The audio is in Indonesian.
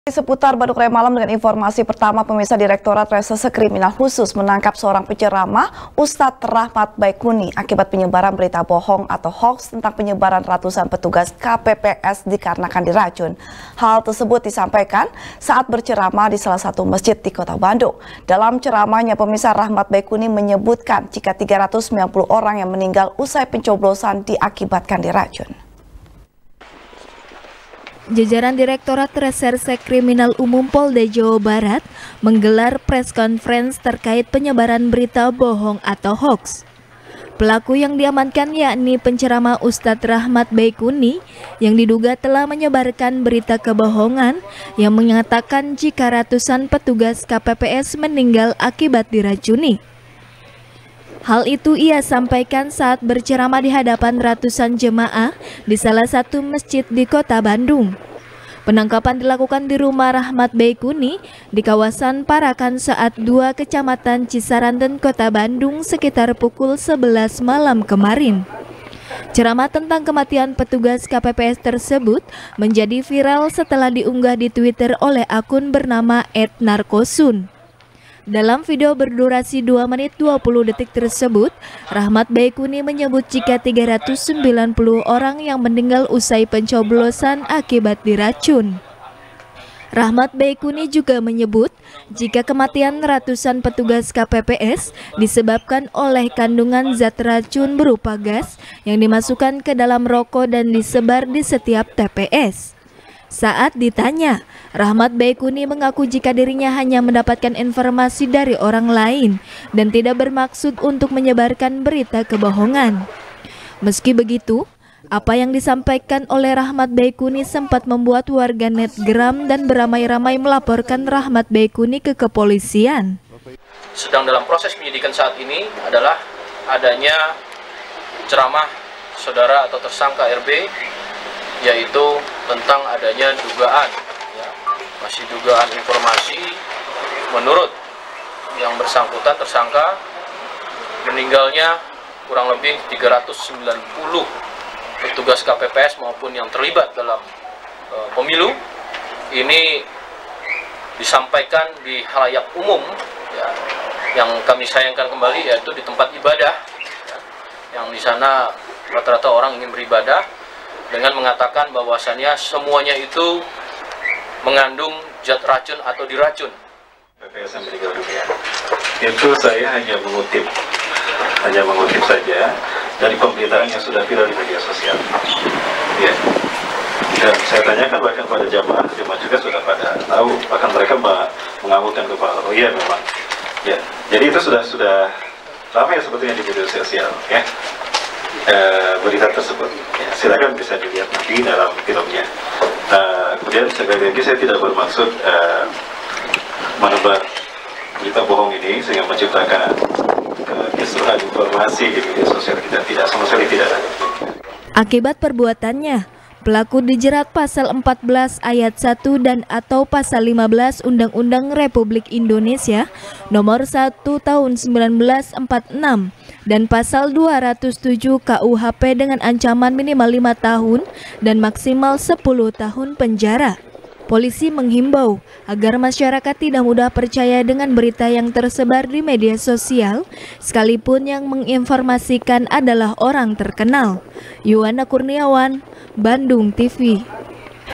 Seputar Bandung Raya Malam dengan informasi pertama, pemirsa. Direktorat Reserse Kriminal Khusus menangkap seorang penceramah, Ustadz Rahmat Baikuni, akibat penyebaran berita bohong atau hoax tentang penyebaran ratusan petugas KPPS dikarenakan diracun. Hal tersebut disampaikan saat berceramah di salah satu masjid di Kota Bandung. Dalam ceramahnya, pemirsa, Rahmat Baikuni menyebutkan jika 390 orang yang meninggal usai pencoblosan diakibatkan diracun. Jajaran Direktorat Reserse Kriminal Umum Polda Jawa Barat menggelar press conference terkait penyebaran berita bohong atau hoax. Pelaku yang diamankan yakni penceramah Ustadz Rahmat Baikuni yang diduga telah menyebarkan berita kebohongan yang mengatakan jika ratusan petugas KPPS meninggal akibat diracuni. Hal itu ia sampaikan saat berceramah di hadapan ratusan jemaah di salah satu masjid di Kota Bandung. Penangkapan dilakukan di rumah Rahmat Baikuni di kawasan Parakan saat 2 Kecamatan Cisaranten, Kota Bandung sekitar pukul 11 malam kemarin. Ceramah tentang kematian petugas KPPS tersebut menjadi viral setelah diunggah di Twitter oleh akun bernama @narkosun. Dalam video berdurasi 2 menit 20 detik tersebut, Rahmat Baikuni menyebut jika 390 orang yang meninggal usai pencoblosan akibat diracun. Rahmat Baikuni juga menyebut jika kematian ratusan petugas KPPS disebabkan oleh kandungan zat racun berupa gas yang dimasukkan ke dalam rokok dan disebar di setiap TPS. Saat ditanya, Rahmat Baikuni mengaku jika dirinya hanya mendapatkan informasi dari orang lain dan tidak bermaksud untuk menyebarkan berita kebohongan. Meski begitu, apa yang disampaikan oleh Rahmat Baikuni sempat membuat warganet geram dan beramai-ramai melaporkan Rahmat Baikuni ke kepolisian. Sedang dalam proses penyidikan saat ini adalah adanya ceramah saudara atau tersangka RB, yaitu tentang adanya dugaan, masih dugaan informasi menurut yang bersangkutan tersangka meninggalnya kurang lebih 390 petugas KPPS maupun yang terlibat dalam pemilu. Ini disampaikan di halayak umum, yang kami sayangkan kembali yaitu di tempat ibadah, yang di sana rata-rata orang ingin beribadah, dengan mengatakan bahwasannya semuanya itu mengandung zat racun atau diracun. KPPS yang meninggal dunia. Itu saya hanya mengutip saja dari pemberitaan yang sudah viral di media sosial. Ya. Dan saya tanyakan bahkan pada jamaah juga sudah pada tahu, bahkan mereka mengakukan kepala. Oh iya memang. Ya. Jadi itu sudah ramai sebetulnya di media sosial, ya. Berita tersebut, ya, silakan bisa dilihat nanti dalam filmnya. Kemudian sekali lagi saya tidak bermaksud menebar berita bohong ini sehingga menciptakan kisruhan informasi di media sosial. Kita tidak, sama sekali tidak ada. Akibat perbuatannya, pelaku dijerat pasal 14 ayat 1 dan atau pasal 15 Undang-Undang Republik Indonesia nomor 1 tahun 1946 dan pasal 207 KUHP dengan ancaman minimal 5 tahun dan maksimal 10 tahun penjara. Polisi menghimbau agar masyarakat tidak mudah percaya dengan berita yang tersebar di media sosial, sekalipun yang menginformasikan adalah orang terkenal. Yuwana Kurniawan, Bandung TV.